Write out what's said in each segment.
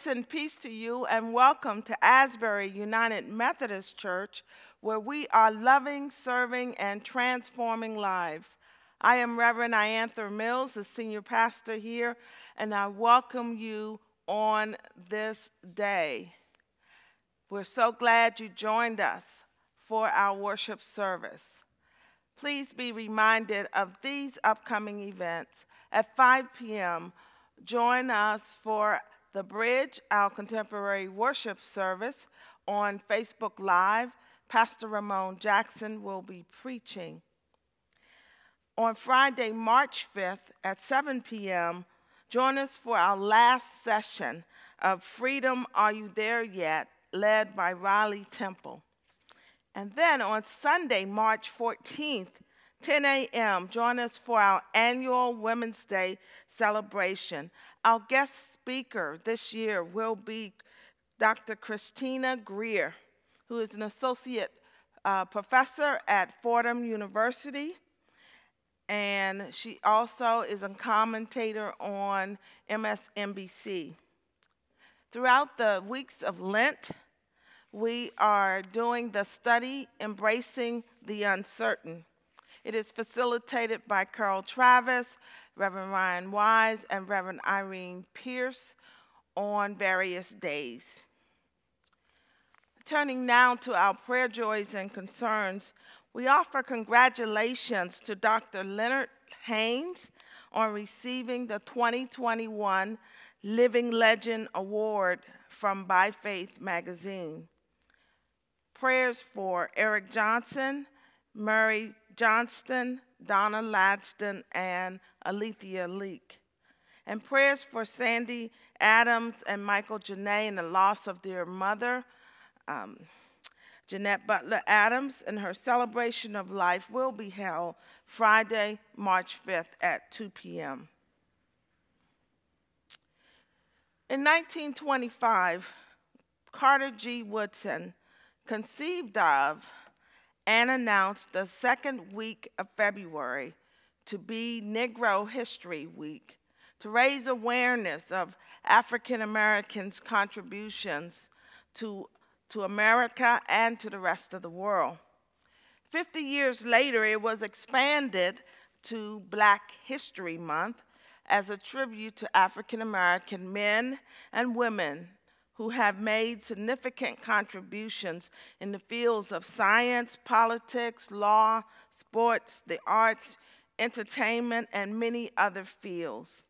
and peace to you, and welcome to Asbury United Methodist Church, where we are loving, serving, and transforming lives. I am Reverend Iantha Mills, the senior pastor here, and I welcome you on this day. We're so glad you joined us for our worship service. Please be reminded of these upcoming events. At 5 p.m., join us for The Bridge, our contemporary worship service on Facebook Live. Pastor Ramon Jackson will be preaching. On Friday, March 5th at 7 p.m., join us for our last session of Freedom, Are You There Yet?, led by Riley Temple. And then on Sunday, March 14th, 10 a.m., join us for our annual Women's Day celebration. Our guest speaker this year will be Dr. Christina Greer, who is an associate professor at Fordham University, and she also is a commentator on MSNBC. Throughout the weeks of Lent, we are doing the study Embracing the Uncertain. It is facilitated by Carol Travis, Reverend Ryan Wise, and Reverend Irene Pierce on various days. Turning now to our prayer joys and concerns, we offer congratulations to Dr. Leonard Haynes on receiving the 2021 Living Legend Award from By Faith magazine. Prayers for Eric Johnson, Murray Johnston, Donna Ladston, and Alethea Leak. And prayers for Sandy Adams and Michael Janae in the loss of their mother, Jeanette Butler Adams, and her celebration of life will be held Friday, March 5th at 2 p.m. In 1925, Carter G. Woodson conceived of and announced the second week of February to be Negro History Week, to raise awareness of African Americans' contributions to America and to the rest of the world. 50 years later, it was expanded to Black History Month as a tribute to African American men and women who have made significant contributions in the fields of science, politics, law, sports, the arts, entertainment, and many other fields.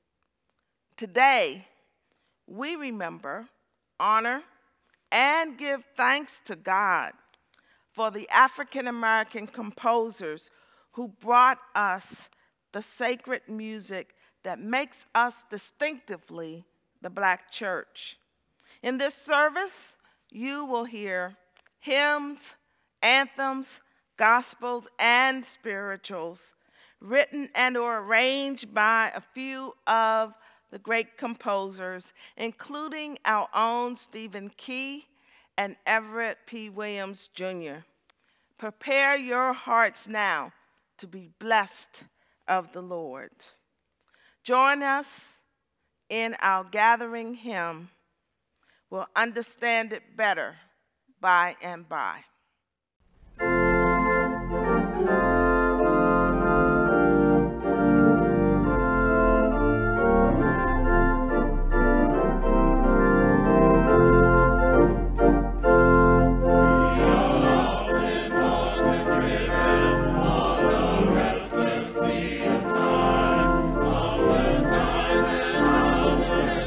Today, we remember, honor, and give thanks to God for the African American composers who brought us the sacred music that makes us distinctively the Black church. In this service, you will hear hymns, anthems, gospels, and spirituals written and/or arranged by a few of the great composers, including our own Stephen Key and Everett P. Williams, Jr. Prepare your hearts now to be blessed of the Lord. Join us in our gathering hymn. We'll understand it better by and by.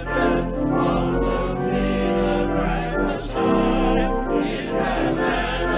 In the land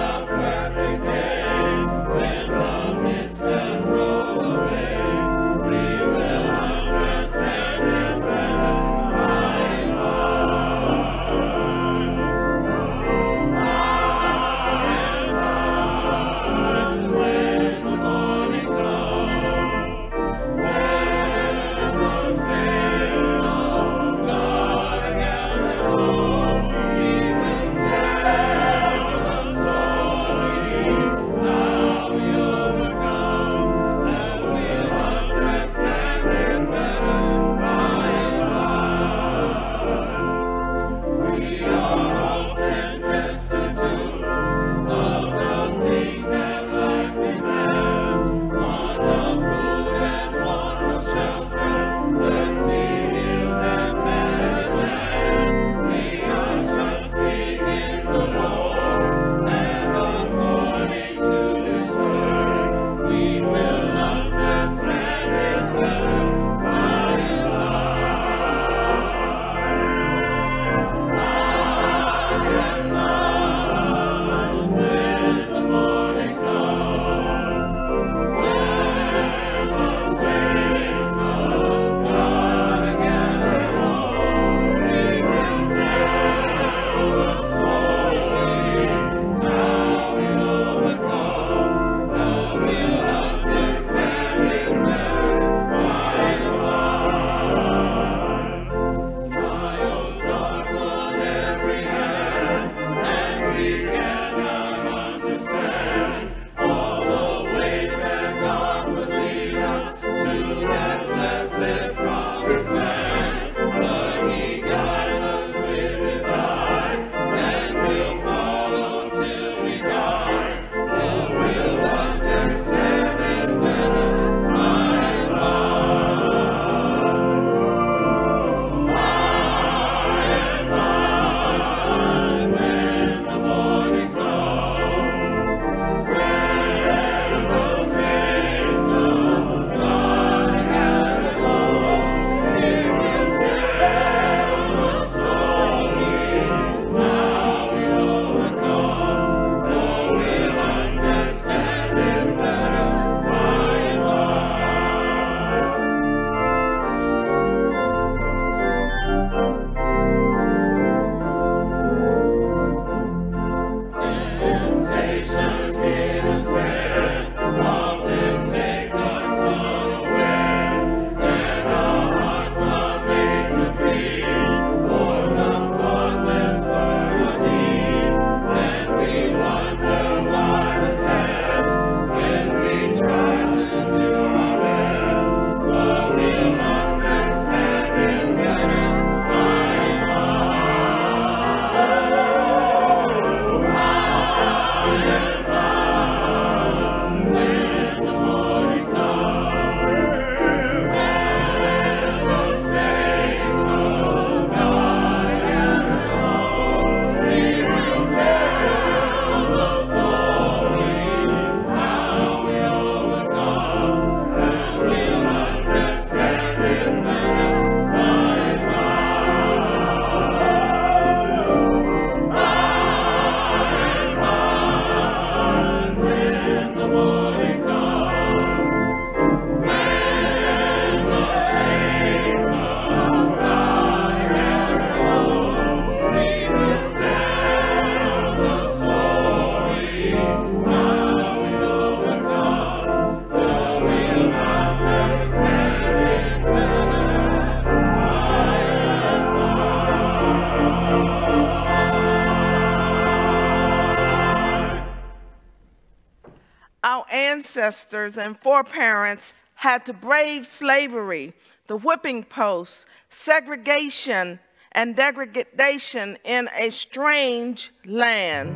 ancestors and foreparents had to brave slavery, the whipping post, segregation, and degradation in a strange land.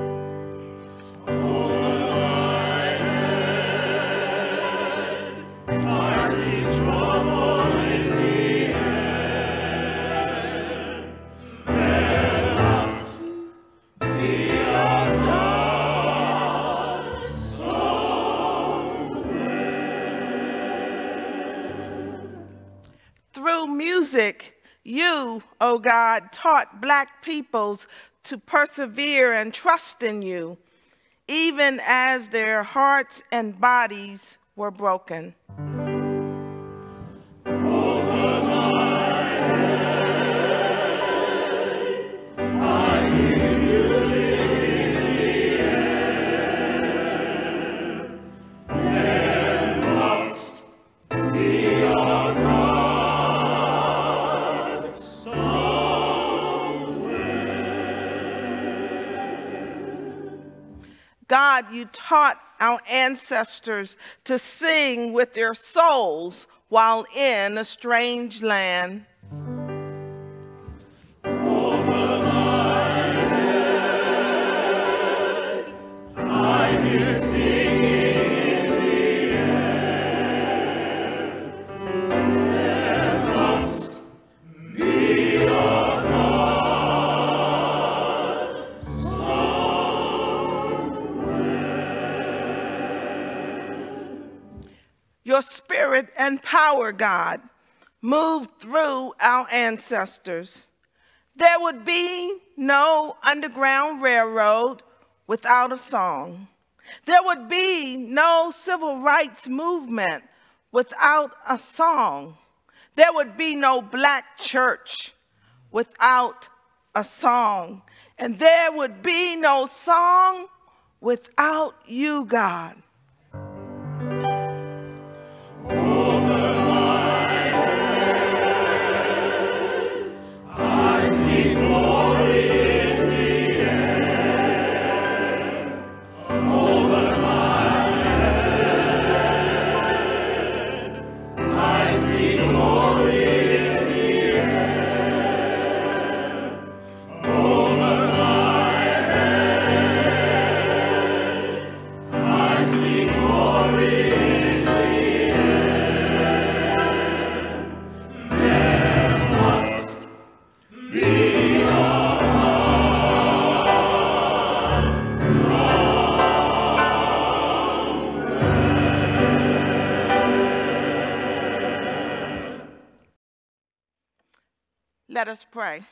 Through music, you, O God, taught Black peoples to persevere and trust in you, even as their hearts and bodies were broken. Over my head, I hear music in the air. There must be a God somewhere. God, you taught our ancestors to sing with their souls while in a strange land. Over my head, I hear singing in the air. There must be a God somewhere. Your spirit and power, God, moved through our ancestors. There would be no Underground Railroad without a song. There would be no civil rights movement without a song. There would be no Black church without a song. And there would be no song without you, God. Over my head, I see glory in the air. Over my head, I see glory in the air. Over my head, I see glory in the air. There must be a God somewhere. Let us pray.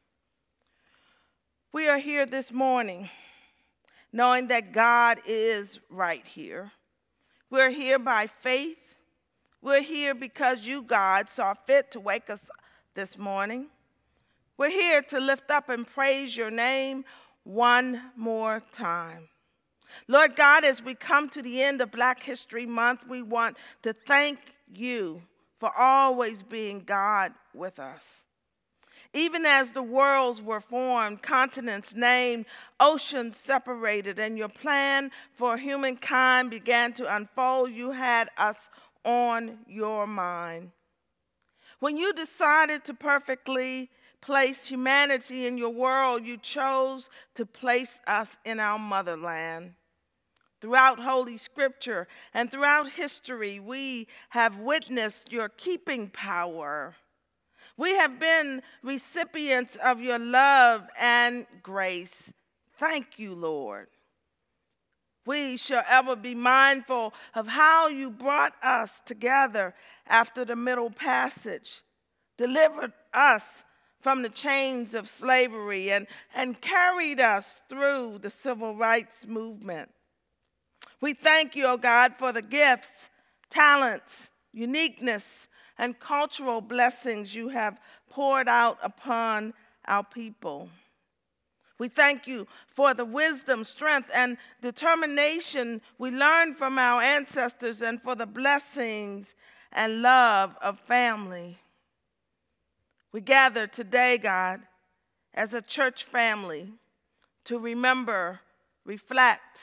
We are here this morning knowing that God is right here. We're here by faith. We're here because you, God, saw fit to wake us this morning. We're here to lift up and praise your name one more time. Lord God, as we come to the end of Black History Month, we want to thank you for always being God with us. Even as the worlds were formed, continents named, oceans separated, and your plan for humankind began to unfold, you had us on your mind. When you decided to perfectly place humanity in your world, you chose to place us in our motherland. Throughout Holy Scripture and throughout history, we have witnessed your keeping power. We have been recipients of your love and grace. Thank you, Lord. We shall ever be mindful of how you brought us together after the Middle Passage, delivered us from the chains of slavery, and carried us through the civil rights movement. We thank you, O God, for the gifts, talents, uniqueness, and cultural blessings you have poured out upon our people. We thank you for the wisdom, strength, and determination we learned from our ancestors, and for the blessings and love of family. We gather today, God, as a church family to remember, reflect,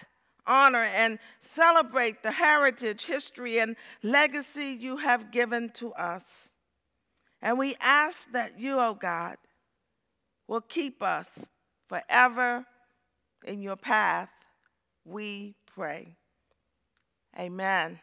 honor and celebrate the heritage, history, and legacy you have given to us. And we ask that you, O God, will keep us forever in your path, we pray. Amen.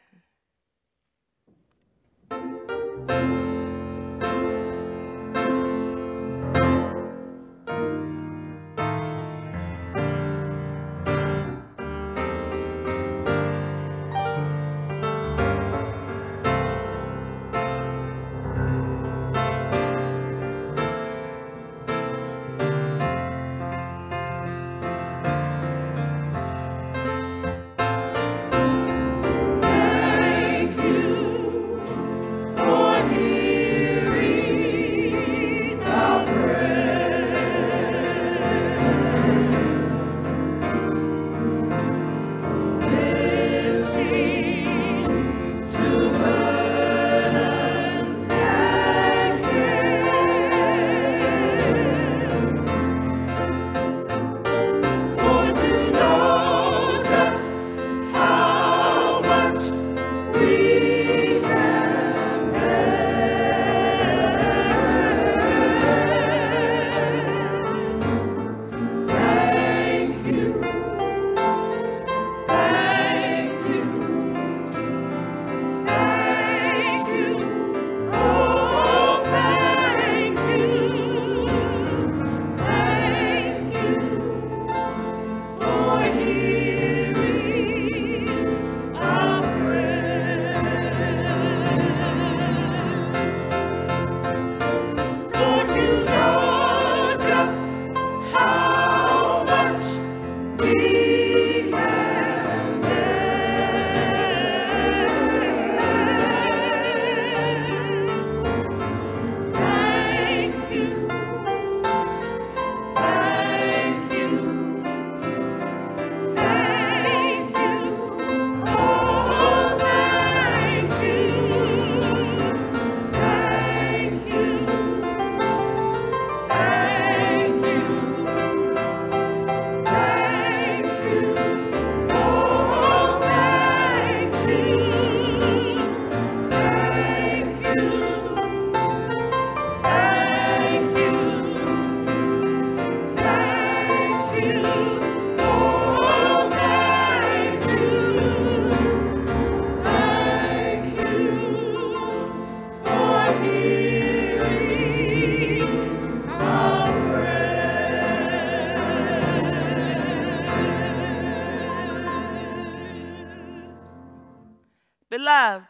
Beloved,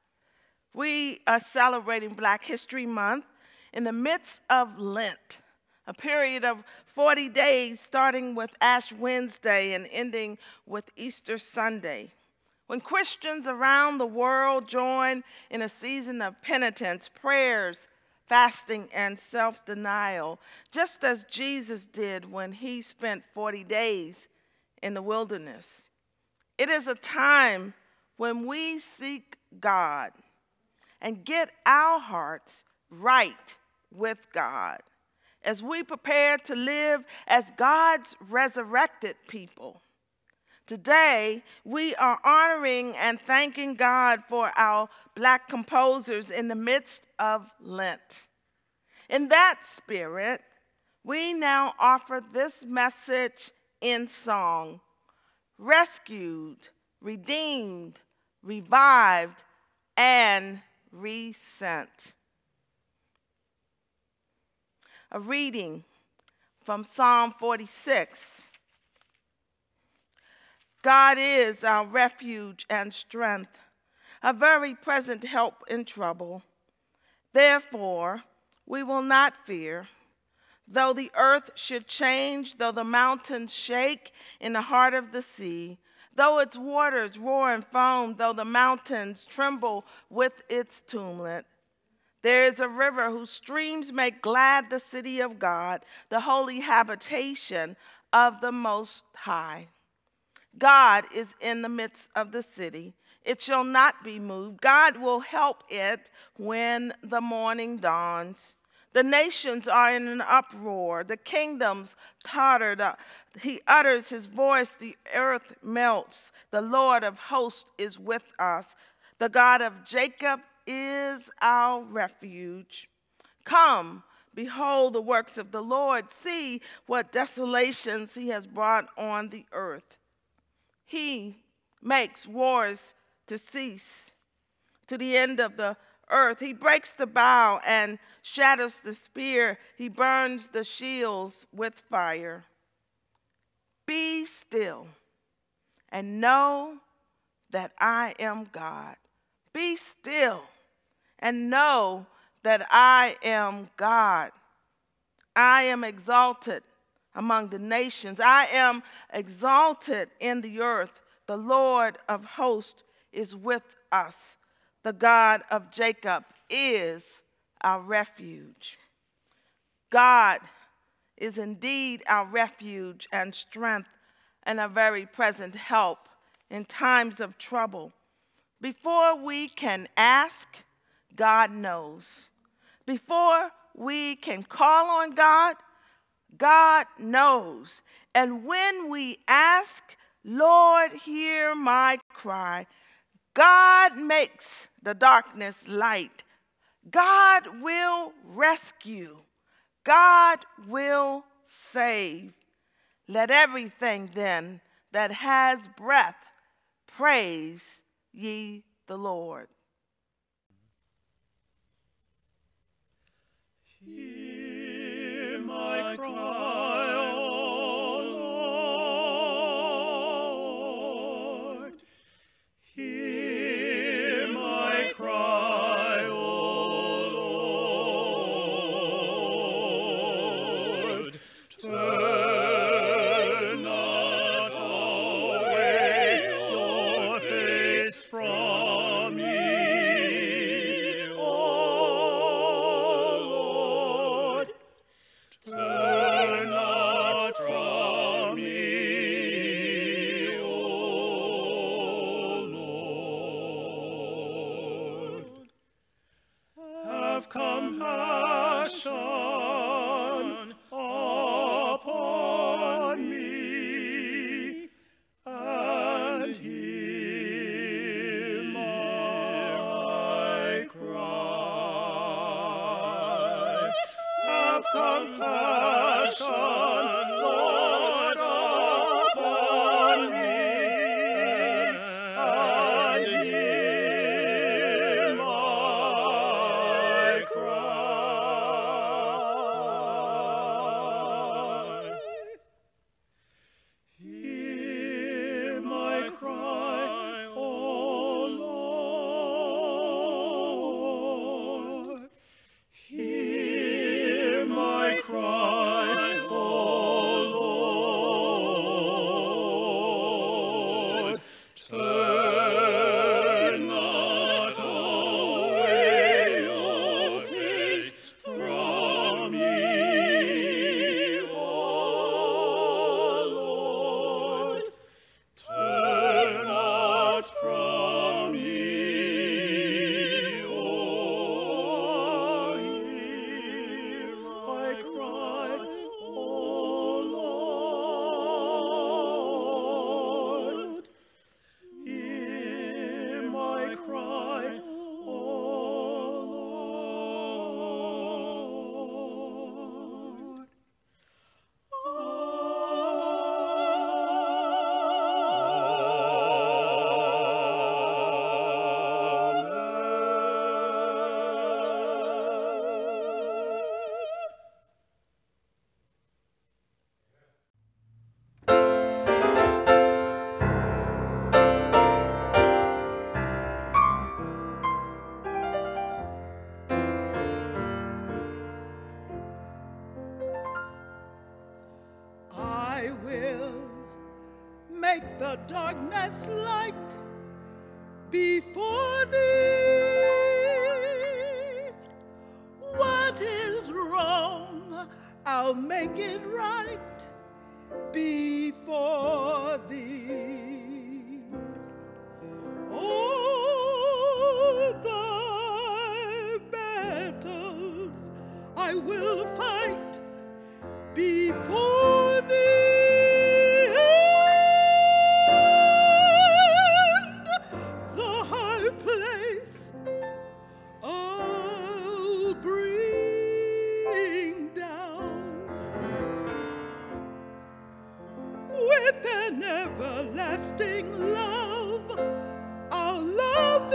we are celebrating Black History Month in the midst of Lent, a period of 40 days starting with Ash Wednesday and ending with Easter Sunday, when Christians around the world join in a season of penitence, prayers, fasting, and self-denial, just as Jesus did when he spent 40 days in the wilderness. It is a time when we seek God and get our hearts right with God as we prepare to live as God's resurrected people. Today, we are honoring and thanking God for our Black composers in the midst of Lent. In that spirit, we now offer this message in song: rescued, redeemed, revived, and resent. A reading from Psalm 46. God is our refuge and strength, a very present help in trouble. Therefore, we will not fear, though the earth should change, though the mountains shake in the heart of the sea, though its waters roar and foam, though the mountains tremble with its tumult. There is a river whose streams make glad the city of God, the holy habitation of the Most High. God is in the midst of the city. It shall not be moved. God will help it when the morning dawns. The nations are in an uproar. The kingdoms tottered. He utters his voice. The earth melts. The Lord of hosts is with us. The God of Jacob is our refuge. Come, behold the works of the Lord. See what desolations he has brought on the earth. He makes wars to cease to the end of the earth. He breaks the bow and shatters the spear. He burns the shields with fire. Be still and know that I am God. Be still and know that I am God. I am exalted among the nations. I am exalted in the earth. The Lord of hosts is with us. The God of Jacob is our refuge. God is indeed our refuge and strength and a very present help in times of trouble. Before we can ask, God knows. Before we can call on God, God knows. And when we ask, Lord, hear my cry, God makes the darkness light. God will rescue. God will save. Let everything then that has breath praise ye the Lord. Hear my cry, O Lord. Hear my cry, O Lord. Turn not away your face from me, O Lord. Turn not from me, O Lord. Have compassion upon me and hear my cry. Have compassion, Lord, upon me and hear my cry. Hear my cry, O Lord. Hear my cry, O Lord. Turn not away your face from me, O Lord. Turn not from me, O hear my cry, O Lord. Hear my cry, O Lord. I will make the darkness light before thee. What is wrong, I'll make it right before thee. All thy battles I will fight before thee. And the high place I'll bring down with an everlasting love. I'll love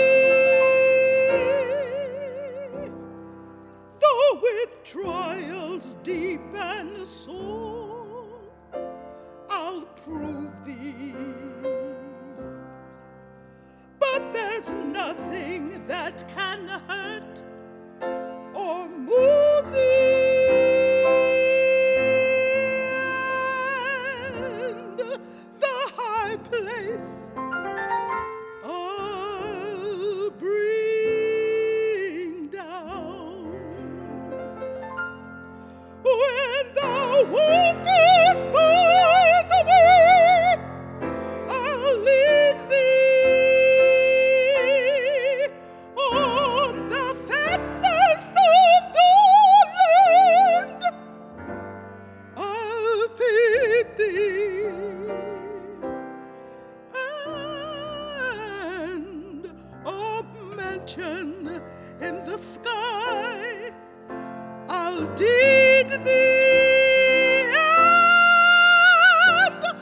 thee, though with trials deep and sore I'll prove thee. But there's nothing that can hurt or move thee. And the high place I'll bring down when thou walkest by the way. I'll lead thee on the fatness of the land. I'll feed thee, and a mansion in the sky I'll deed thee. And the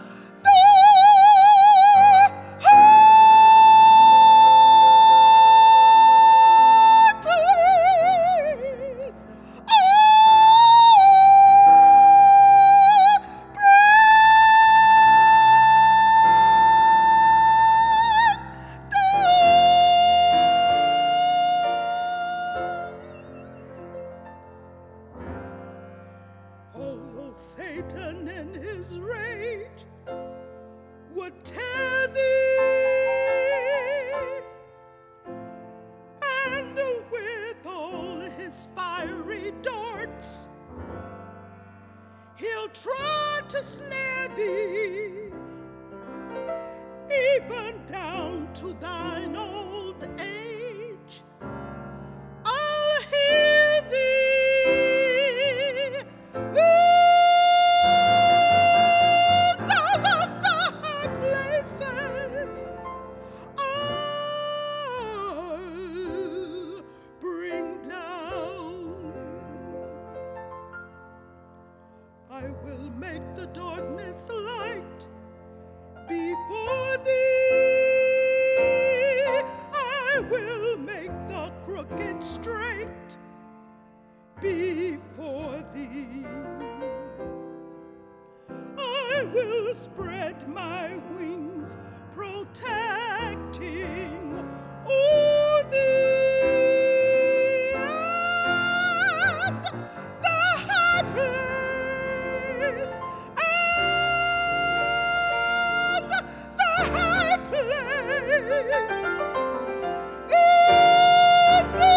although Satan in his rage would tear thee, and with all his fiery darts he'll try to snare thee, even down to thine old age. I'll hear thee, and all of the high places I'll bring down. I will make the darkness light before thee. I will make the crooked straight before thee. I will spread my wings, protecting o'er thee. And the high place, and the high place, in the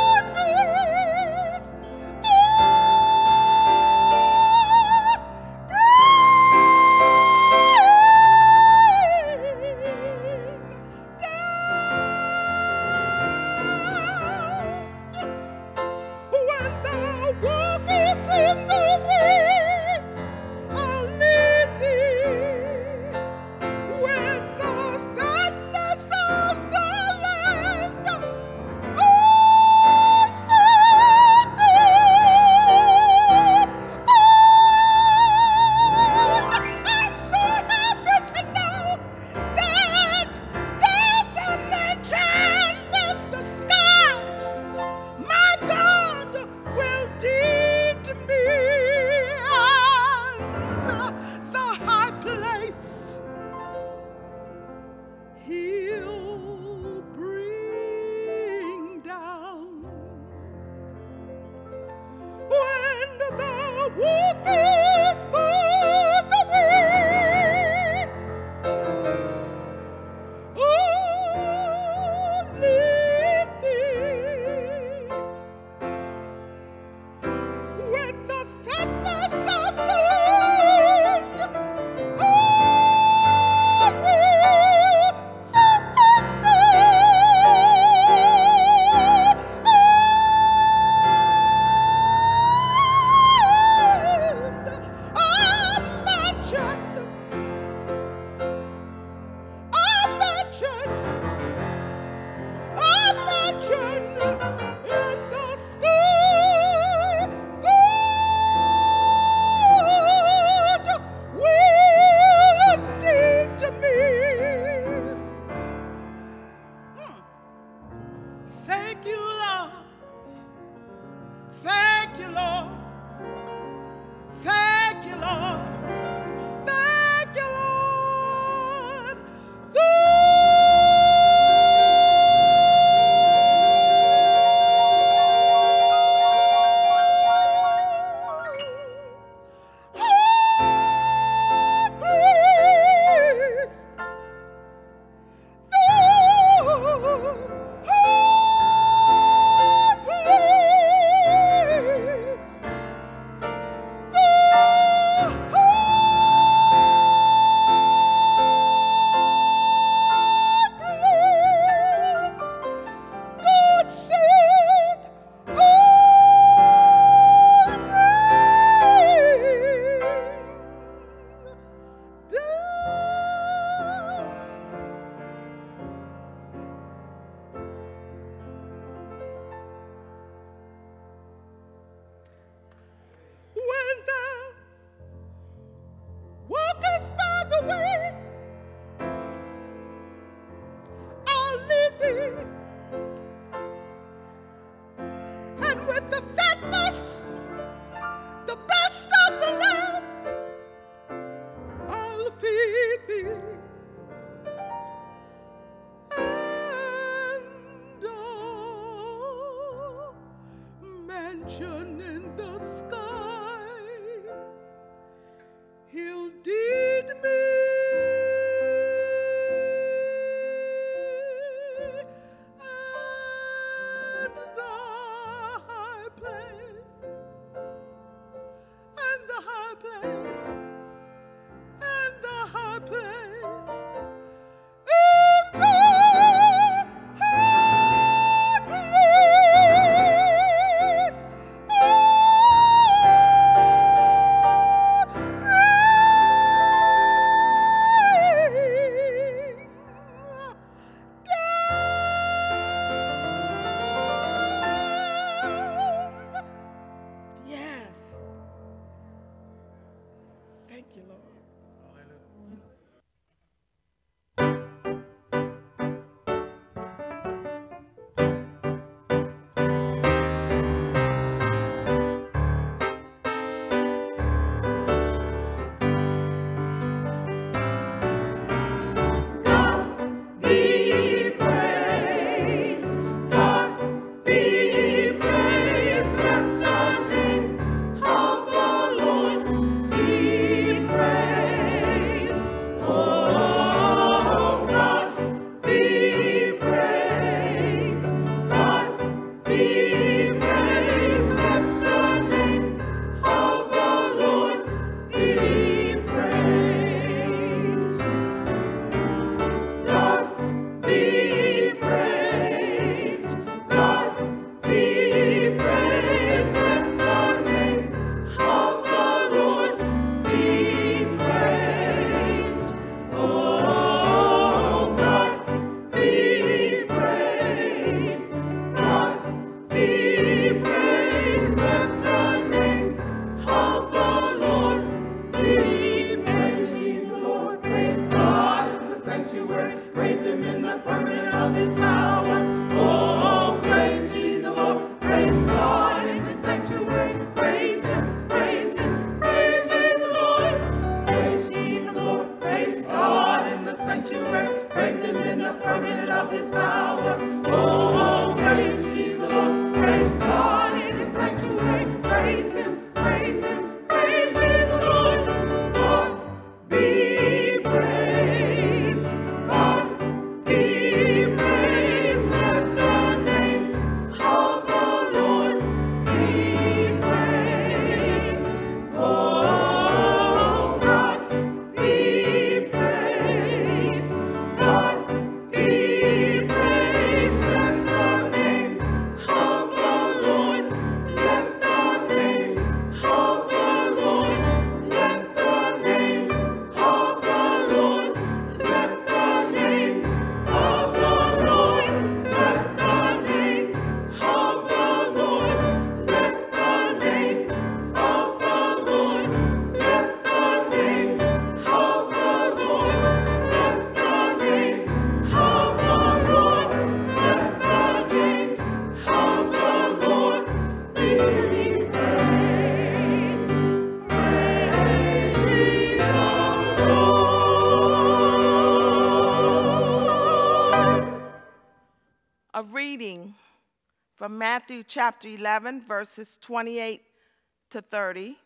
high place, fatness, the best of the lamb, I'll feed thee. And a mansion in the sky, he'll deed me. From Matthew chapter 11, verses 28 to 30.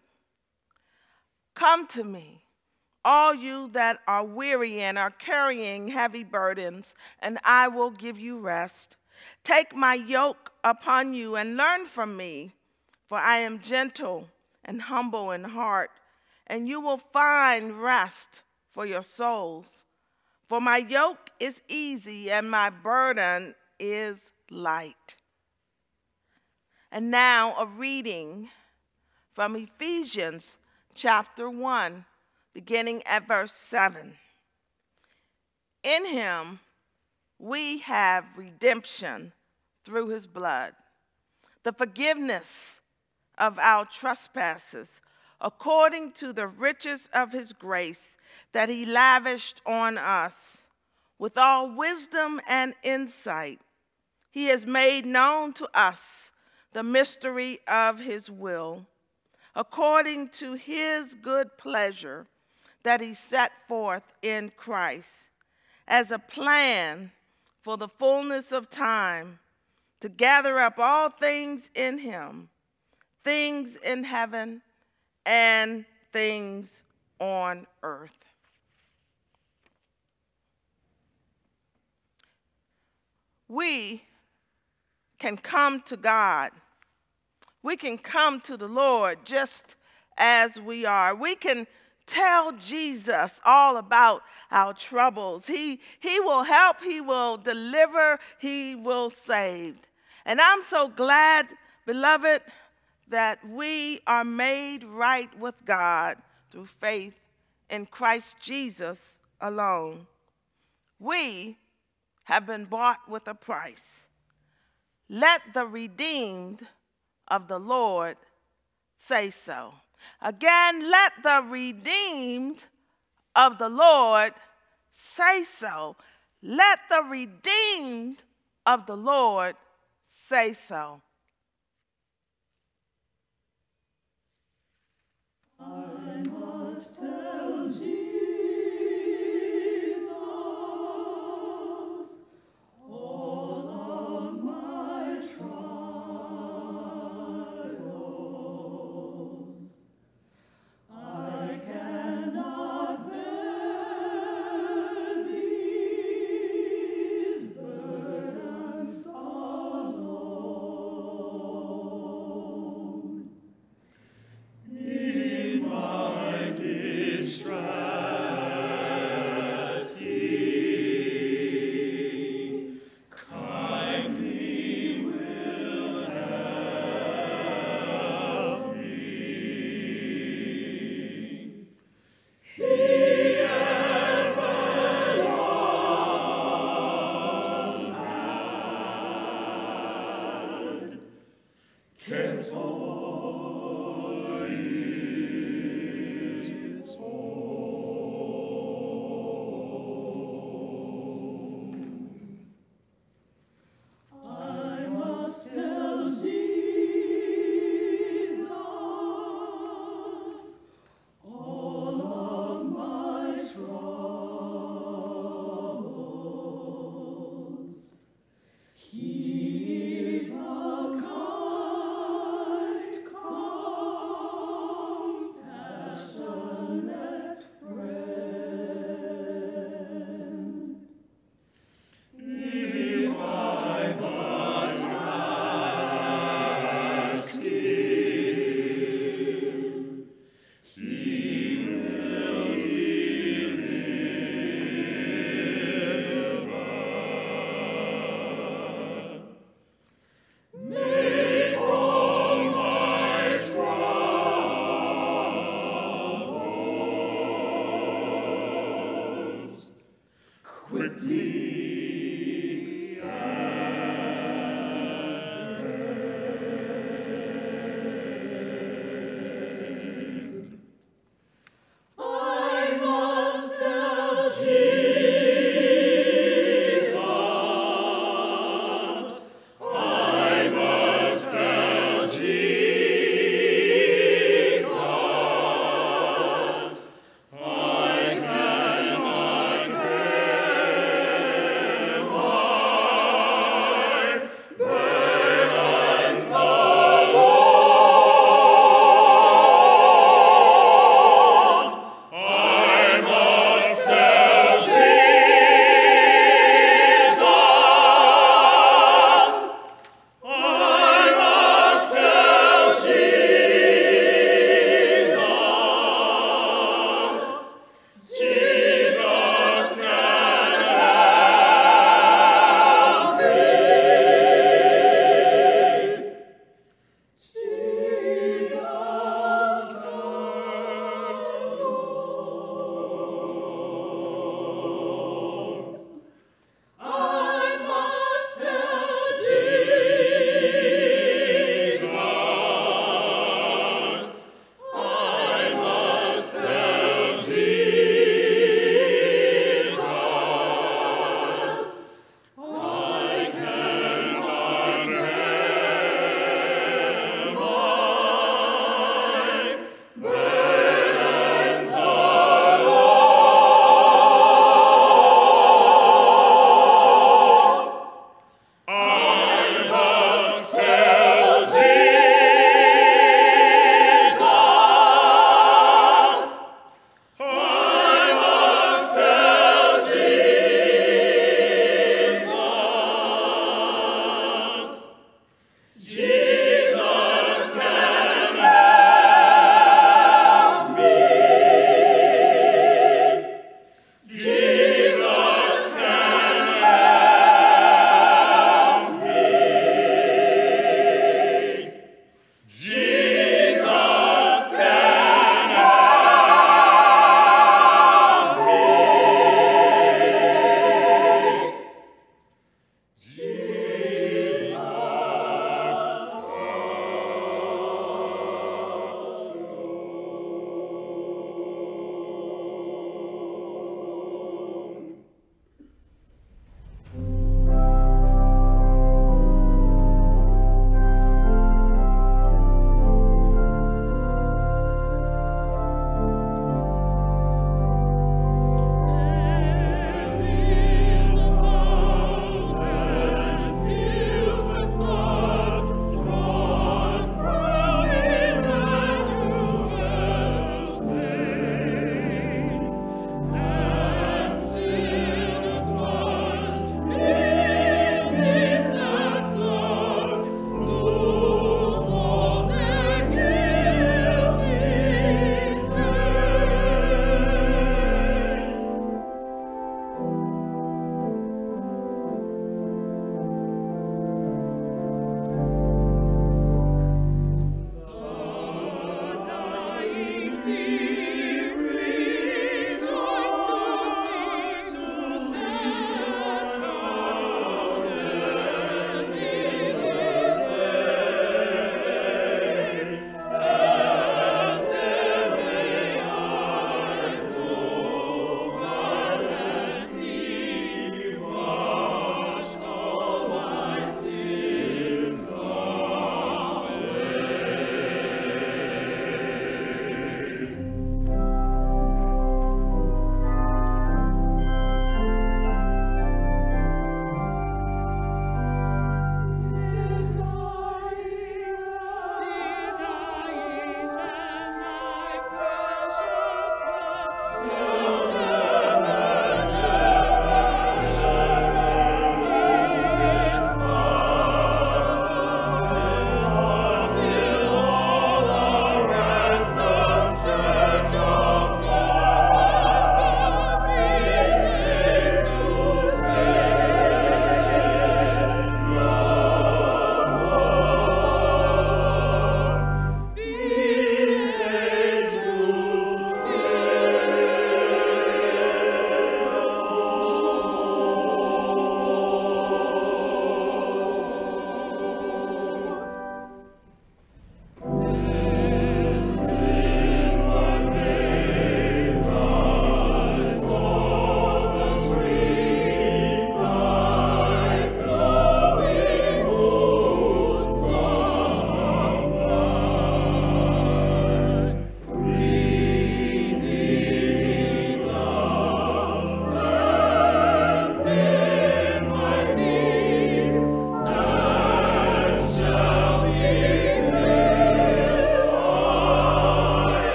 Come to me, all you that are weary and are carrying heavy burdens, and I will give you rest. Take my yoke upon you and learn from me, for I am gentle and humble in heart, and you will find rest for your souls. For my yoke is easy and my burden is light. And now a reading from Ephesians chapter 1, beginning at verse 7. In him we have redemption through his blood, the forgiveness of our trespasses, according to the riches of his grace that he lavished on us. With all wisdom and insight, he has made known to us the mystery of his will, according to his good pleasure that he set forth in Christ, as a plan for the fullness of time, to gather up all things in him, things in heaven and things on earth. We can come to God. We can come to the Lord just as we are. We can tell Jesus all about our troubles. He will help, he will deliver, he will save. And I'm so glad, beloved, that we are made right with God through faith in Christ Jesus alone. We have been bought with a price. Let the redeemed of the Lord say so. Again, let the redeemed of the Lord say so. Let the redeemed of the Lord say so. I must tell Jesus all of my trials. I cannot bear these burdens alone. In my distress, He kindly will help me. He ever loves and cares for his own. I must tell Jesus all of my troubles. He is a kind, compassionate friend. If I but ask Him, He will deliver. Make all my troubles quickly end. I must tell Jesus. I must tell Jesus. I cannot bear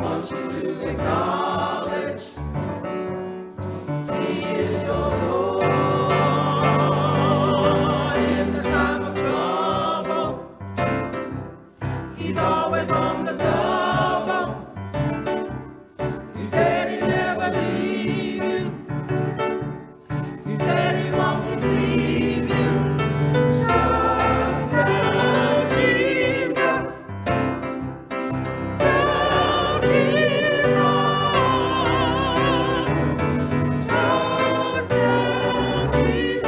want you to acknowledge He is your Lord. In the time of trouble, He's always on the double. He said He'd never leave you. He said He won't deceive you. Just tell Jesus. Tell Jesus. Just tell Jesus.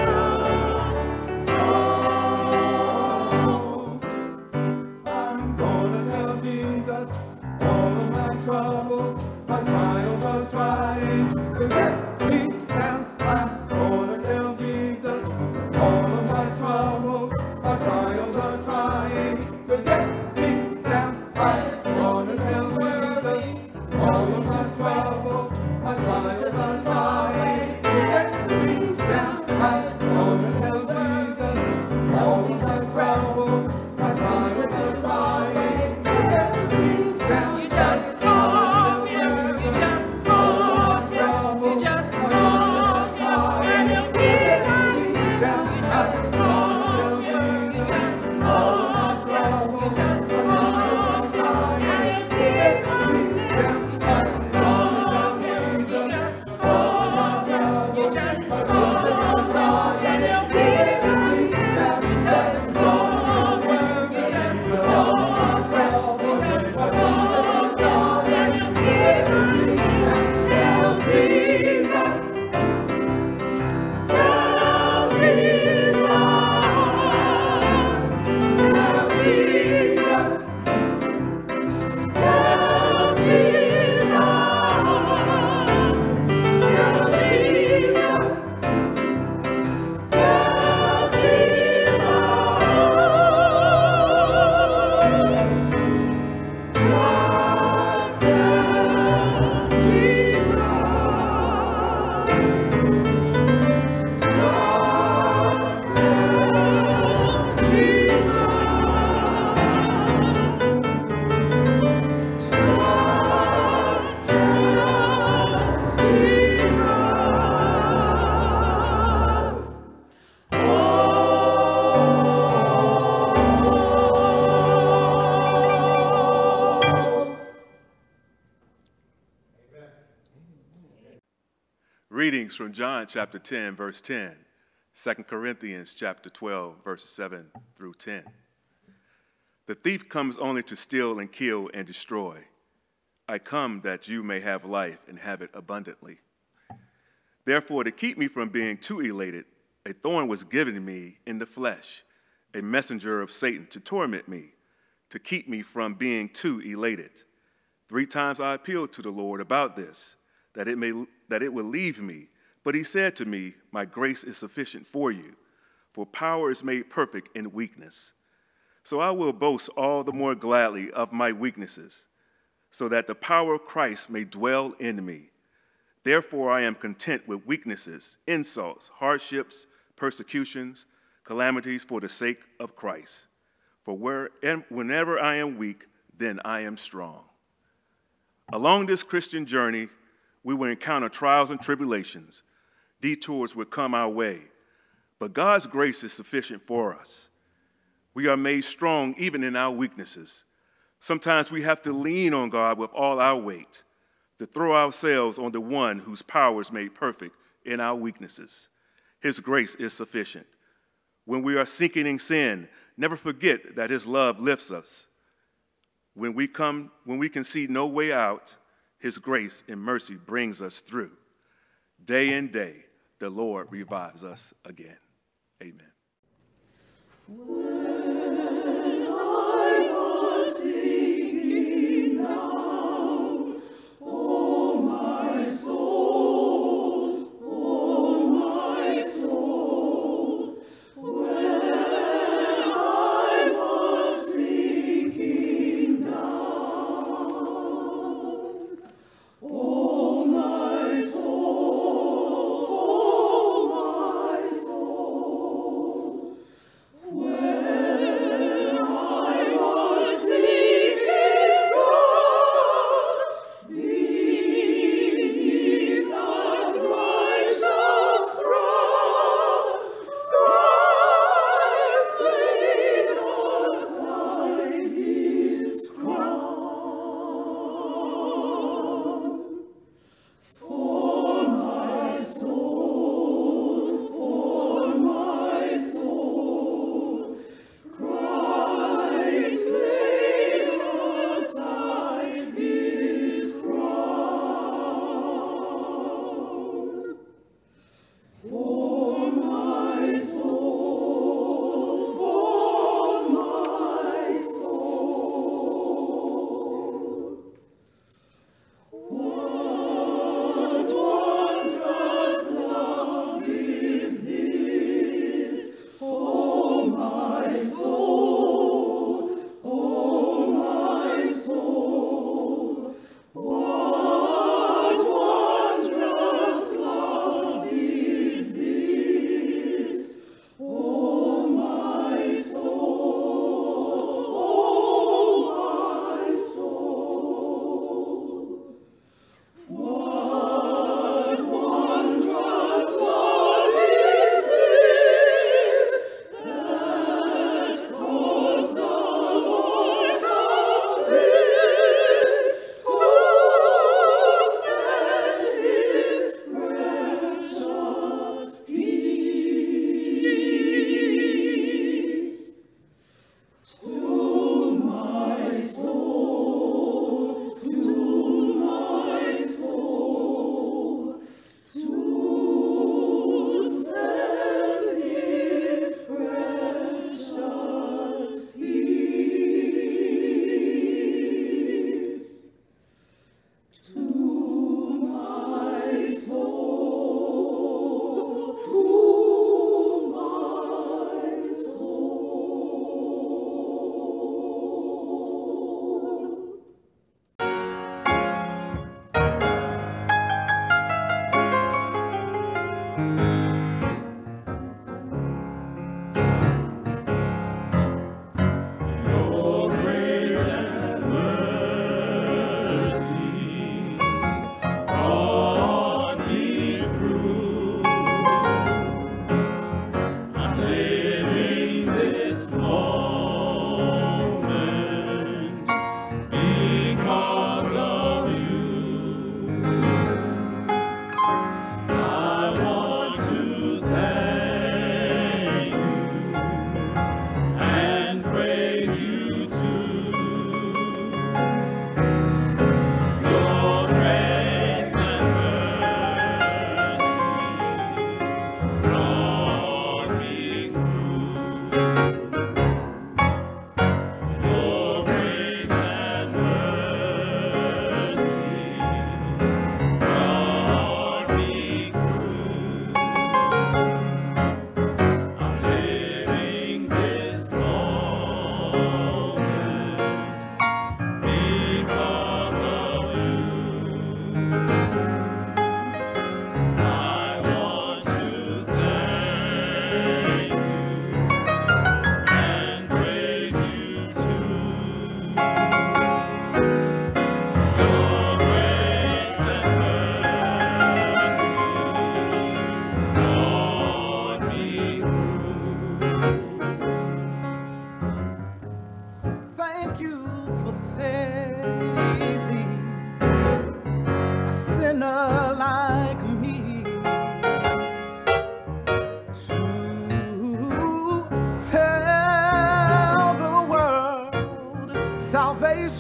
I'm gonna tell Jesus all of my troubles, my trials are trying to get me down. I'm gonna tell Jesus all of my troubles, my trials are trying to get me down. I'm gonna tell Jesus all of my troubles, my trials are trying to get me down. I'm gonna tell Jesus all of my troubles, my trials are trying to get me down. You just call Him, you just call Him, you just call Him, and He'll be right there. You just call Him, you just call Him, you just call Him, and He'll be right there. You just call Him, you just call Him, you just call Him, and He'll be right there. You just call Him, you just call Him, you just call Him, and He'll be right there. Tell Jesus. Tell Jesus. Tell Jesus. Tell Jesus. Tell Jesus. Tell Readings from John chapter 10, verse 10, 2 Corinthians chapter 12, verses 7 through 10. The thief comes only to steal and kill and destroy. I come that you may have life and have it abundantly. Therefore, to keep me from being too elated, a thorn was given me in the flesh, a messenger of Satan to torment me, to keep me from being too elated. 3 times I appealed to the Lord about this, that it would leave me. But he said to me, my grace is sufficient for you, for power is made perfect in weakness. So I will boast all the more gladly of my weaknesses, so that the power of Christ may dwell in me. Therefore I am content with weaknesses, insults, hardships, persecutions, calamities for the sake of Christ. For whenever I am weak, then I am strong. Along this Christian journey, we will encounter trials and tribulations. Detours will come our way, but God's grace is sufficient for us. We are made strong even in our weaknesses. Sometimes we have to lean on God with all our weight, to throw ourselves on the one whose power is made perfect in our weaknesses. His grace is sufficient. When we are sinking in sin, never forget that his love lifts us. When we can see no way out, his grace and mercy brings us through. Day in day, the Lord revives us again. Amen. When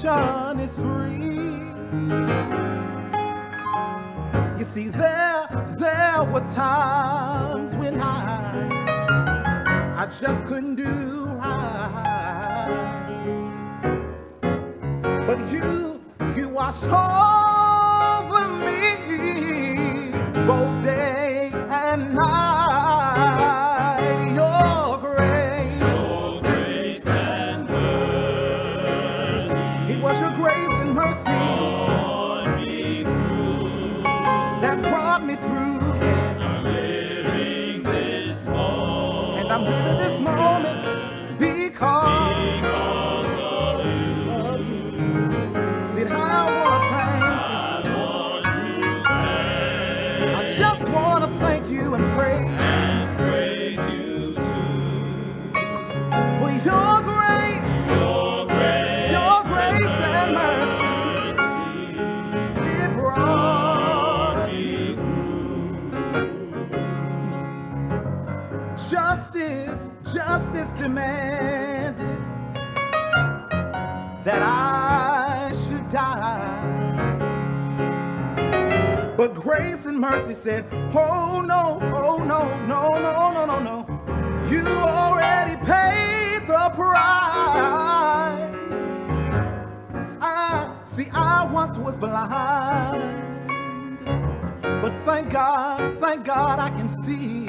nation is free. You see, there were times when I just couldn't do right, but you watched over me both day and night. Your grace and mercy. It was your grace and mercy that brought me through. I'm living this moment. And I'm living this moment because of you. See, I want to thank. I just want to thank you and praise you too. For your grace, your grace and mercy, it brought me through. Justice demanded that I should die, but grace and mercy said, oh no, oh no, no, no, no, no, no. You already paid the price. I once was blind, but thank God I can see.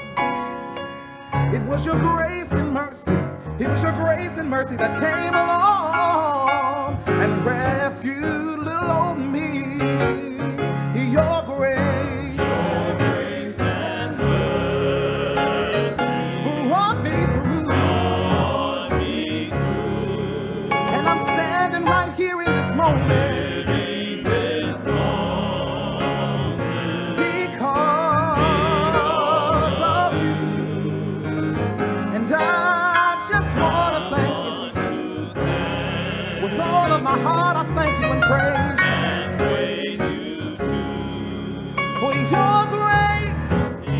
It was your grace and mercy. It was your grace and mercy that came along and rescued little old me. Your grace and mercy brought me through. And I'm standing right here in this moment. My heart, I thank you and praise you too. For your grace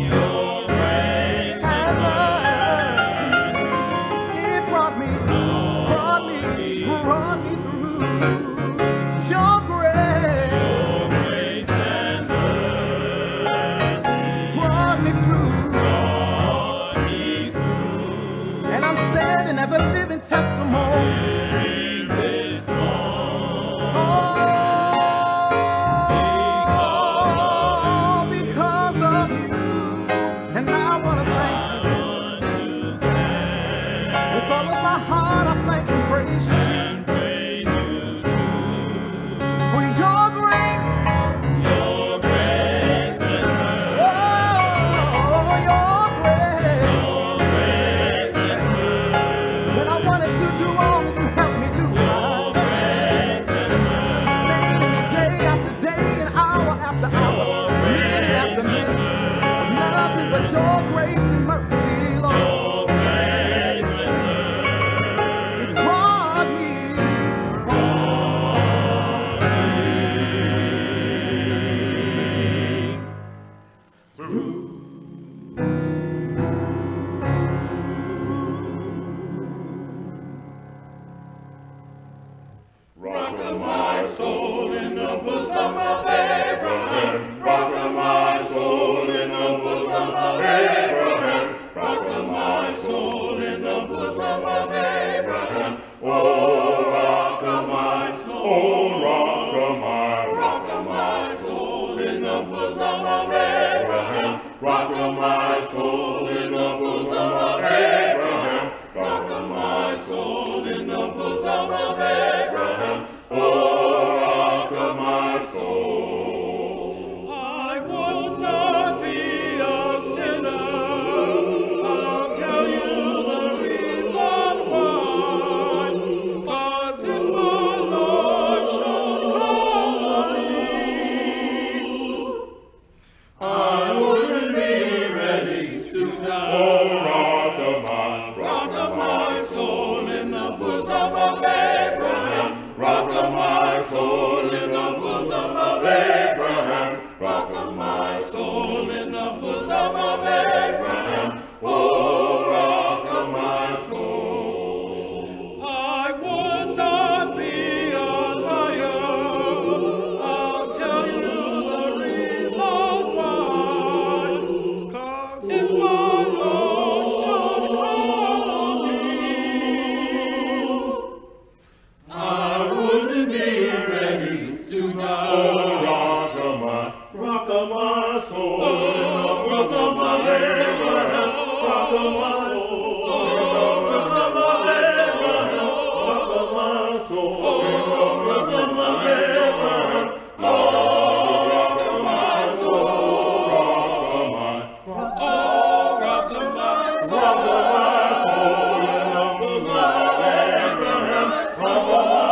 and mercy, it brought me through. Your grace and mercy brought me through. And I'm standing as a living testimony. Rock of my soul in the bosom of Rock of my soul, rock of my Abraham, rock of my soul, rock of my Abraham, rock of my soul, rock of my Abraham, rock of my soul, rock of my soul, Abraham, rock of my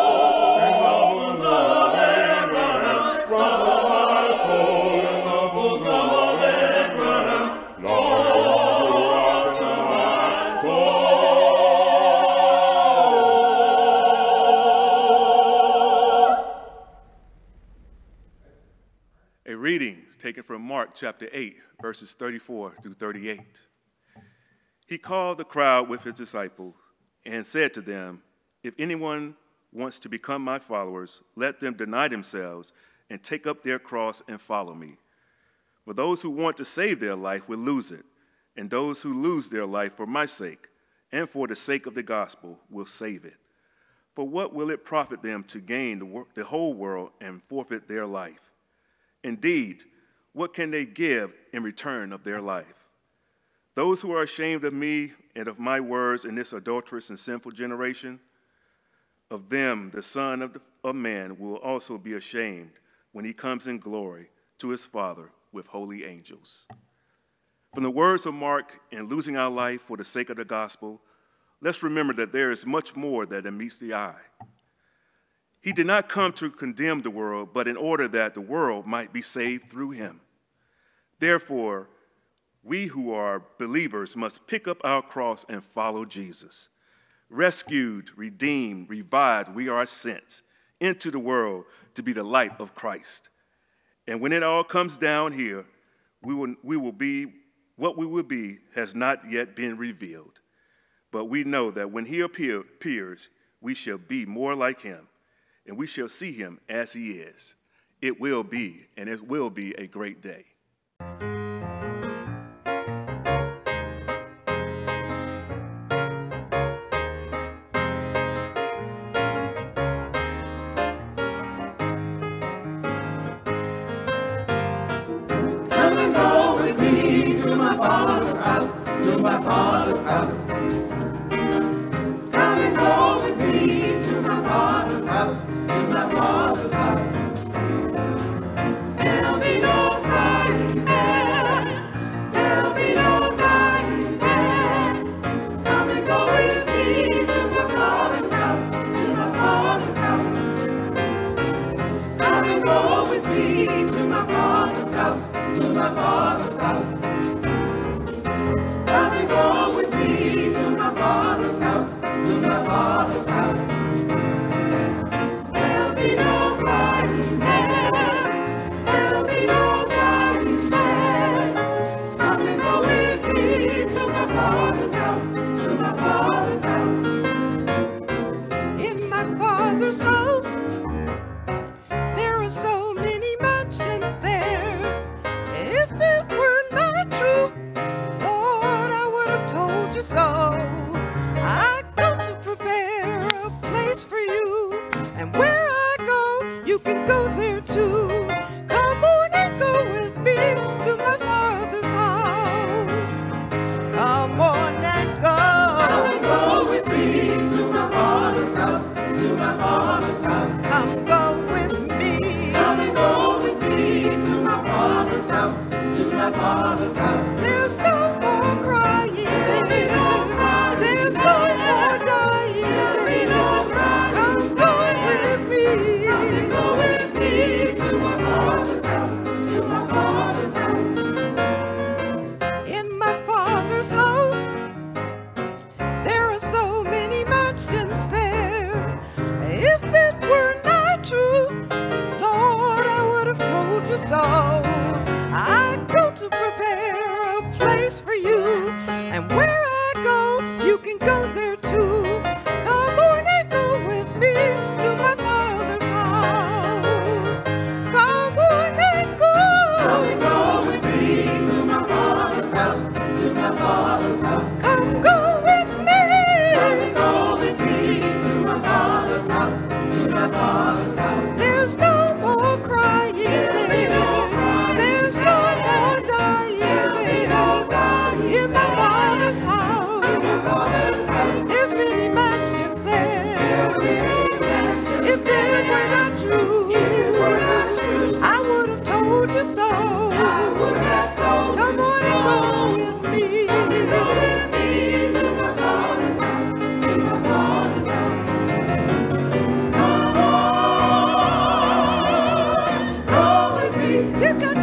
taken from Mark chapter 8, verses 34 through 38. He called the crowd with his disciples and said to them, "If anyone wants to become my followers, let them deny themselves and take up their cross and follow me. For those who want to save their life will lose it, and those who lose their life for my sake and for the sake of the gospel will save it. For what will it profit them to gain the whole world and forfeit their life? Indeed, what can they give in return of their life? Those who are ashamed of me and of my words in this adulterous and sinful generation, of them the Son of Man will also be ashamed when he comes in glory to his Father with holy angels." From the words of Mark, in losing our life for the sake of the gospel, let's remember that there is much more than meets the eye. He did not come to condemn the world, but in order that the world might be saved through him. Therefore, we who are believers must pick up our cross and follow Jesus. Rescued, redeemed, revived, we are sent into the world to be the light of Christ. And when it all comes down here, we will be what we will be has not yet been revealed. But we know that when he appears, we shall be more like him, and we shall see him as he is. It will be a great day. Come and go with me to my Father's house, to my Father's house. Come and go with me to my Father's house, to my Father's house. There'll be no crying there, there'll be no dying there. Come and go with me to my Father's house, to my Father's house. Come and go with me to my Father's house, to my Father's house. Come and go with me to my Father's house, to my Father's house. There'll be no crying there, there'll be no crying there. Come and go with me to my Father's house, to my Father's house. In my Father's house, there are so many mansions there. If it were not true,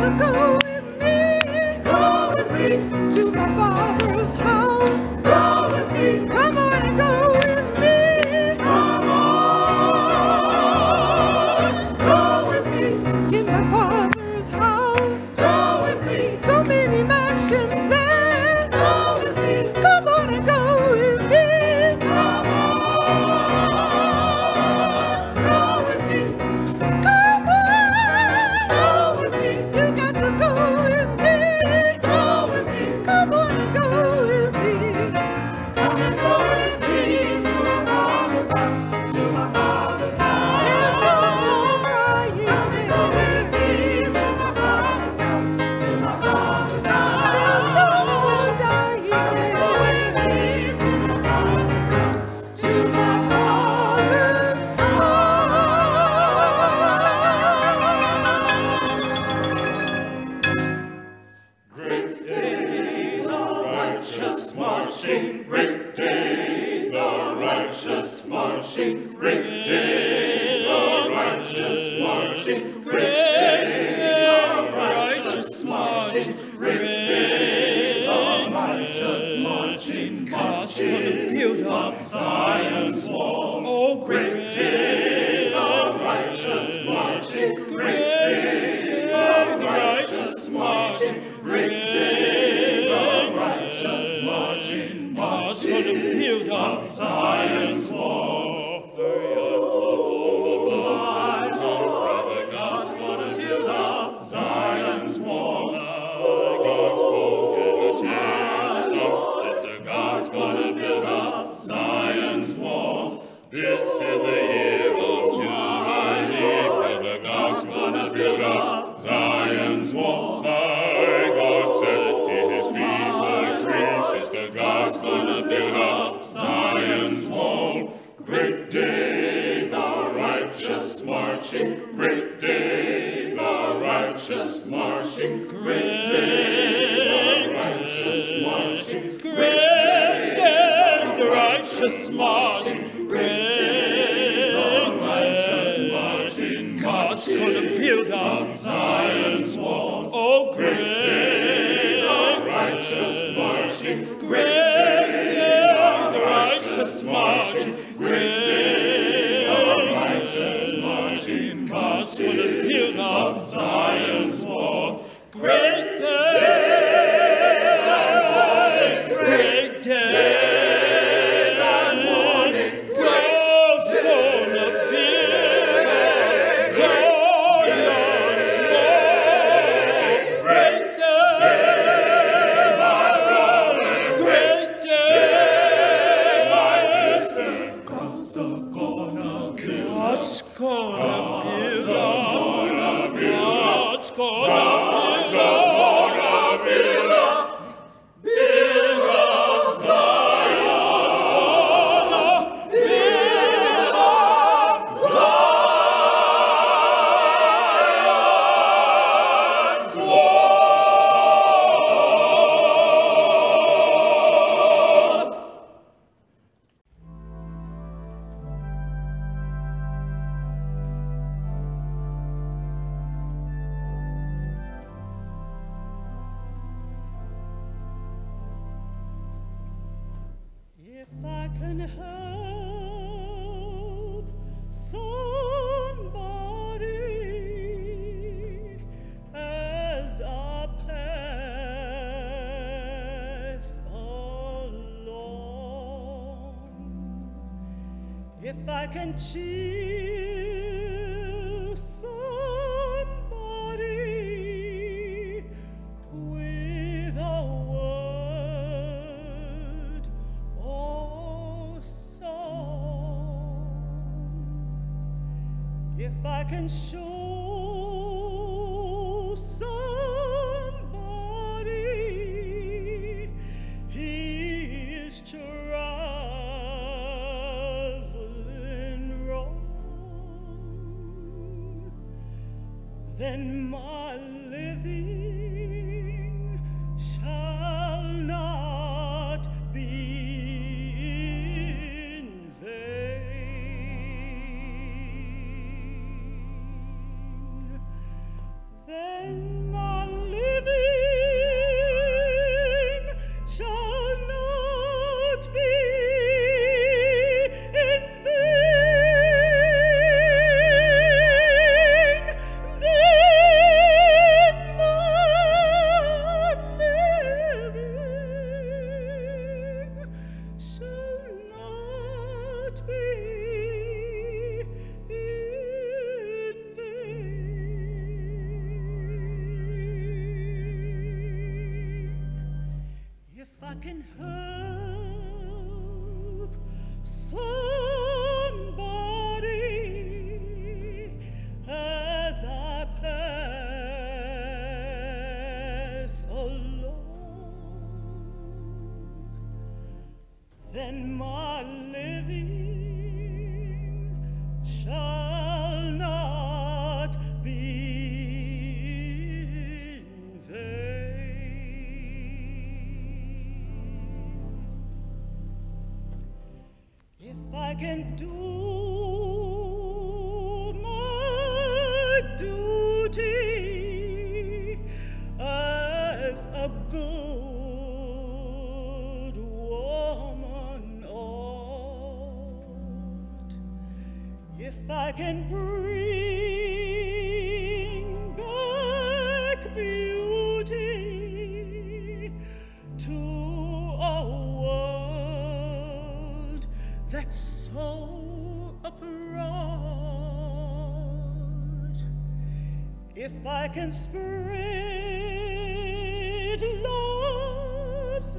Then my can help somebody as I pass along, then my living shall not be in vain. If I can do my duty as a good woman ought, if I can bring back beauty to a world that's so abroad, if I can spread love's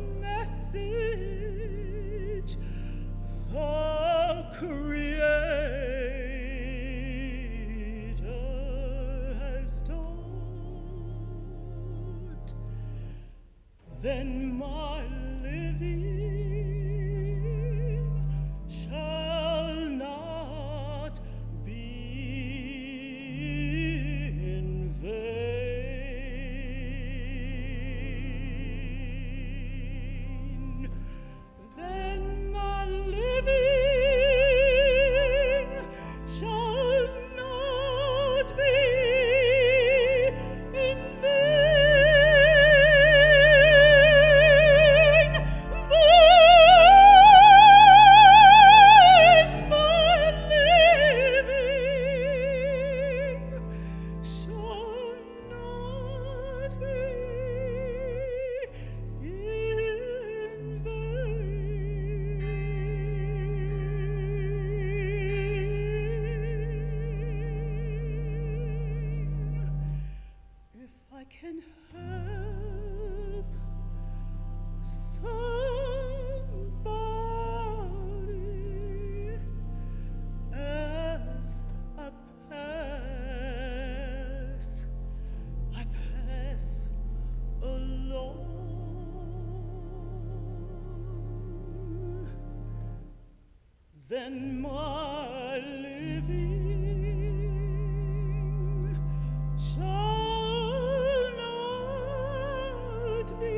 message, the Creator has taught, then my living shall not be in vain. Then my living shall not be in vain. Then my living shall not be in vain. If I can help somebody as I pass along, then my living shall not be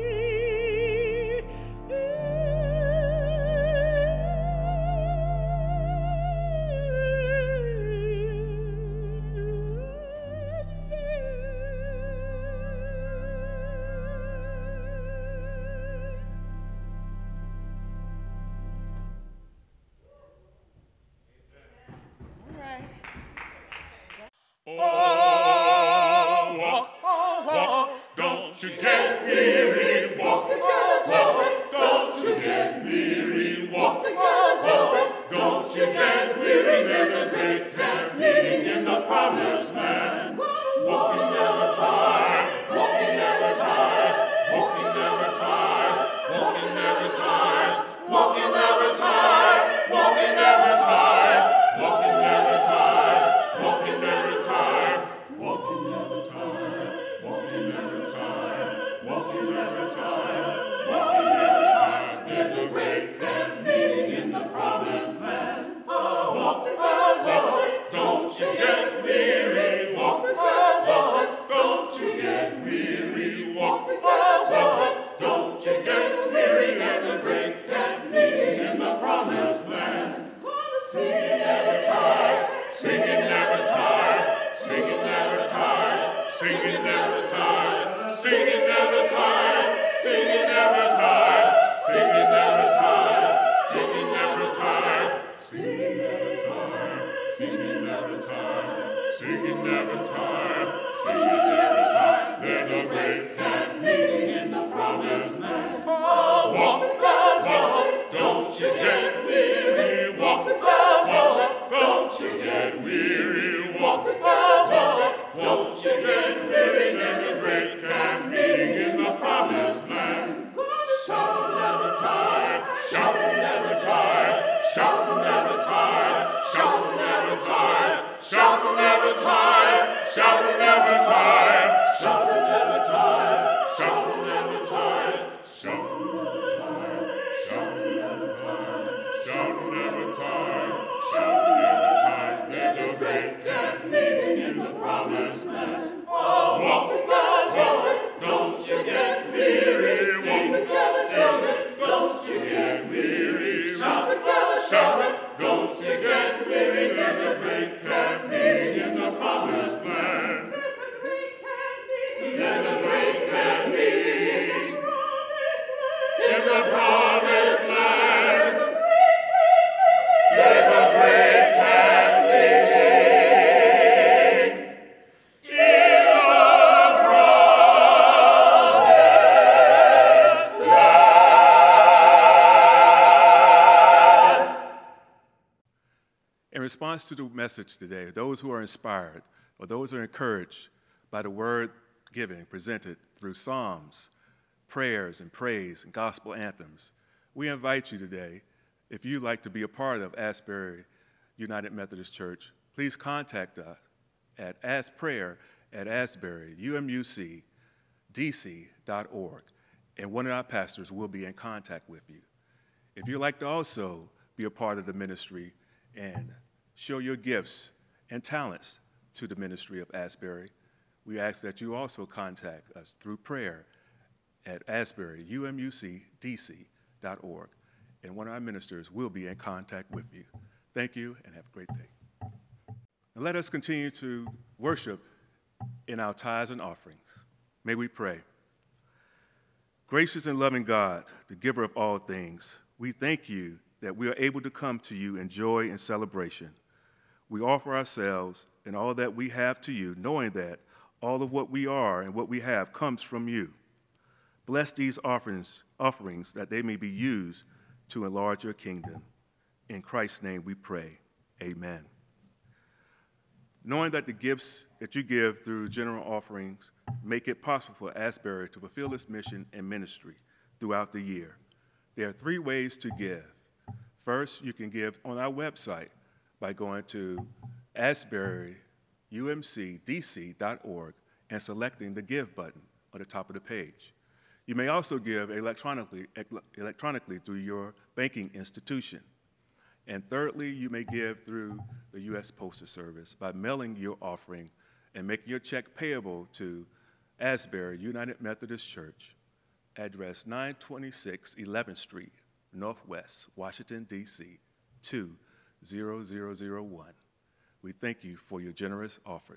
Don't you get weary, walk, walk, don't you get weary, walk, walk, don't you get weary, there's a great camp meeting in the promised land. Walking never tire, walking never tire, walking never tire, walking never tire, walking never tire, walking never tire, walking never tire, walking never tire, walking never tire, walking never tire, walking never tire, walking never tire. There's a great camp meeting in the promised land. Walk, walk, don't you get weary, walk, walk, don't you get weary, walk, walk, don't you get weary, there's a great camp meeting in the promised land. Singing never tire, singing never tire, singing never tire, singing never tire, singing never tire, singing never tire, singing never tire, singing never tire, singing never tire, singing never tire, singing never tire, singing never tire. There's a great camp meeting in the promised land. Walk, walk, don't you get weary, walk, walk, don't you get weary, walk, walk, don't you get weary, there's a great camp meeting in the promised land. Shall never In response to the message today, those who are inspired or those who are encouraged by the word given presented through psalms, prayers, and praise and gospel anthems, we invite you today, if you'd like to be a part of Asbury United Methodist Church, please contact us at prayer@asbury.umcdc.org, and one of our pastors will be in contact with you. If you'd like to also be a part of the ministry and show your gifts and talents to the ministry of Asbury, we ask that you also contact us through prayer at asbury.umcdc.org, and one of our ministers will be in contact with you. Thank you, and have a great day. And let us continue to worship in our tithes and offerings. May we pray. Gracious and loving God, the giver of all things, we thank you that we are able to come to you in joy and celebration. We offer ourselves and all that we have to you, knowing that all of what we are and what we have comes from you. Bless these offerings that they may be used to enlarge your kingdom. In Christ's name we pray, amen. Knowing that the gifts that you give through general offerings make it possible for Asbury to fulfill its mission and ministry throughout the year, there are 3 ways to give. First, you can give on our website by going to asburyumcdc.org and selecting the Give button on the top of the page. You may also give electronically through your banking institution. And thirdly, you may give through the U.S. Postal Service by mailing your offering and making your check payable to Asbury United Methodist Church, address 926 11th Street, Northwest, Washington, D.C., 20001. We thank you for your generous offering.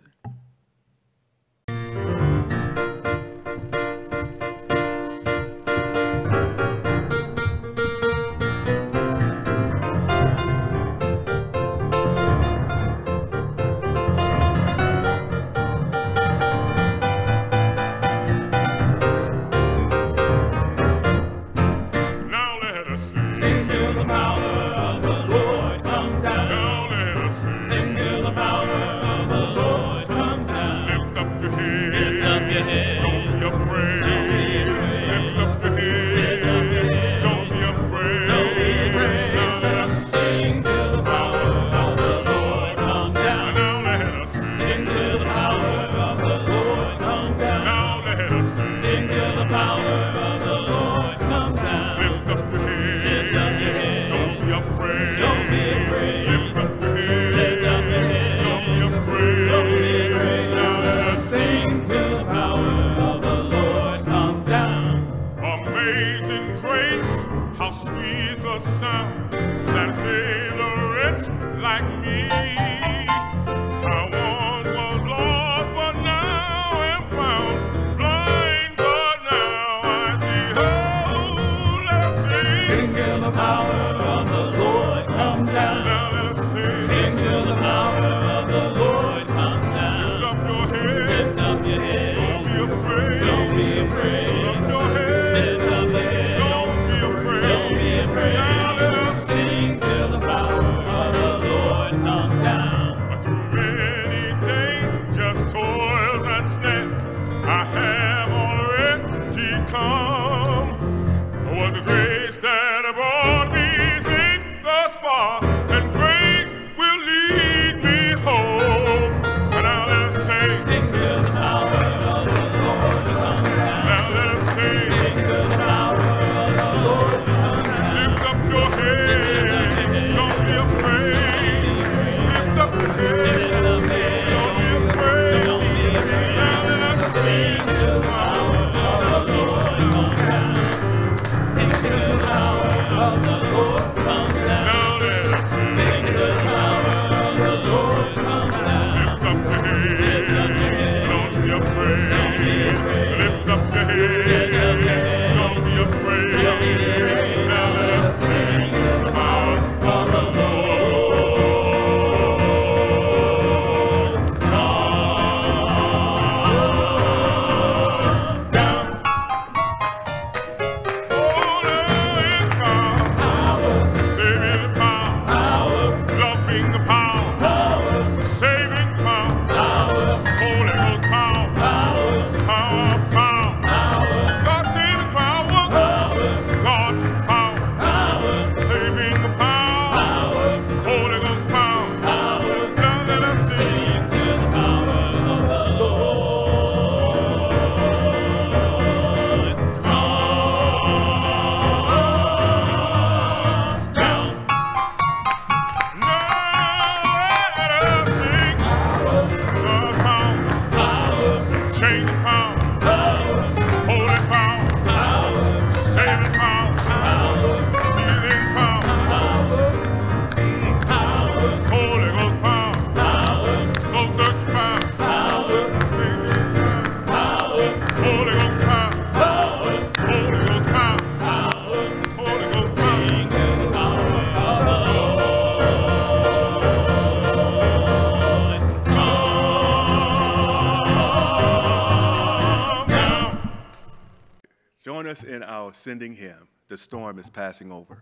Sing to the power. Change power, holy power, saving power, healing power, Holy Ghost power, soul search power, Holy Ghost power, Holy Ghost power, Holy Ghost Join us in our sending hymn, The Storm is Passing Over.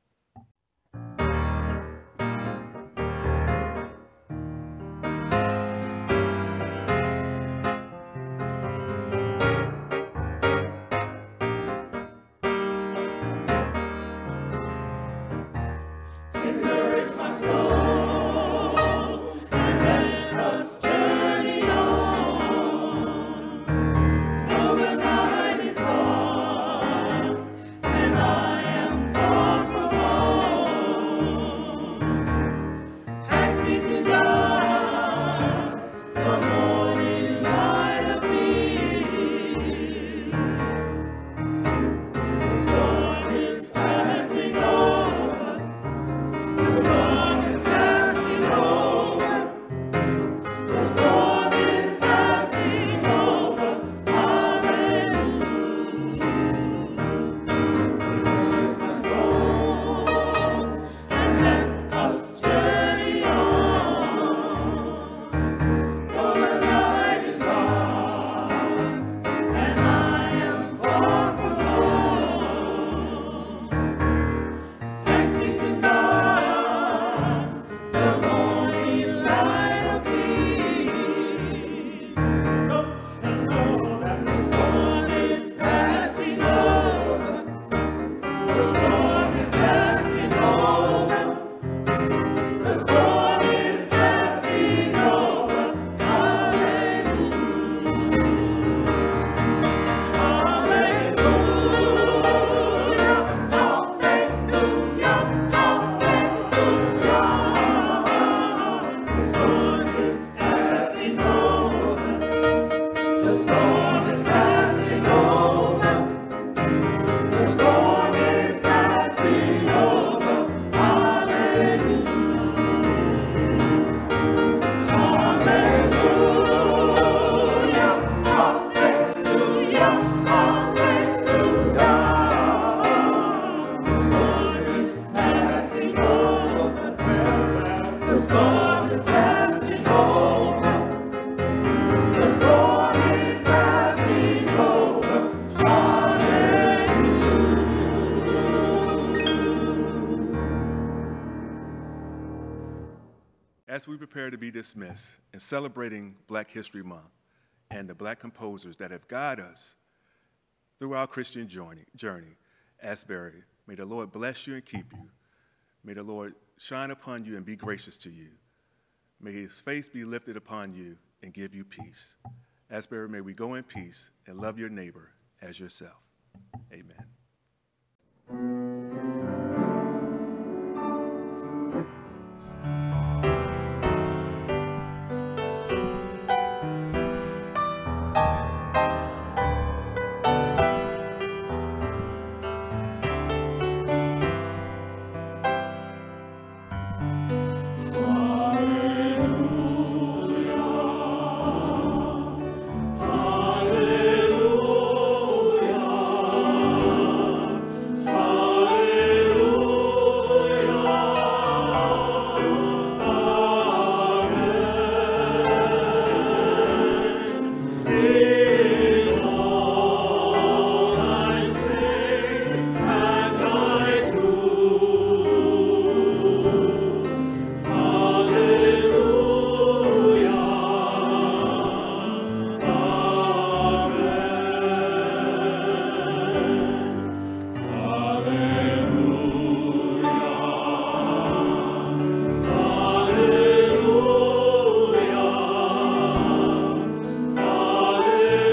As we prepare to be dismissed in celebrating Black History Month and the Black composers that have guided us through our Christian journey, Asbury, may the Lord bless you and keep you. May the Lord shine upon you and be gracious to you. May his face be lifted upon you and give you peace. Asbury, may we go in peace and love your neighbor as yourself. Amen. Hallelujah.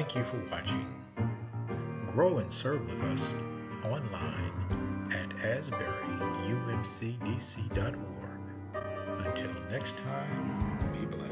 Thank you for watching. Grow and serve with us online at asburyumcdc.org. Until next time, be blessed.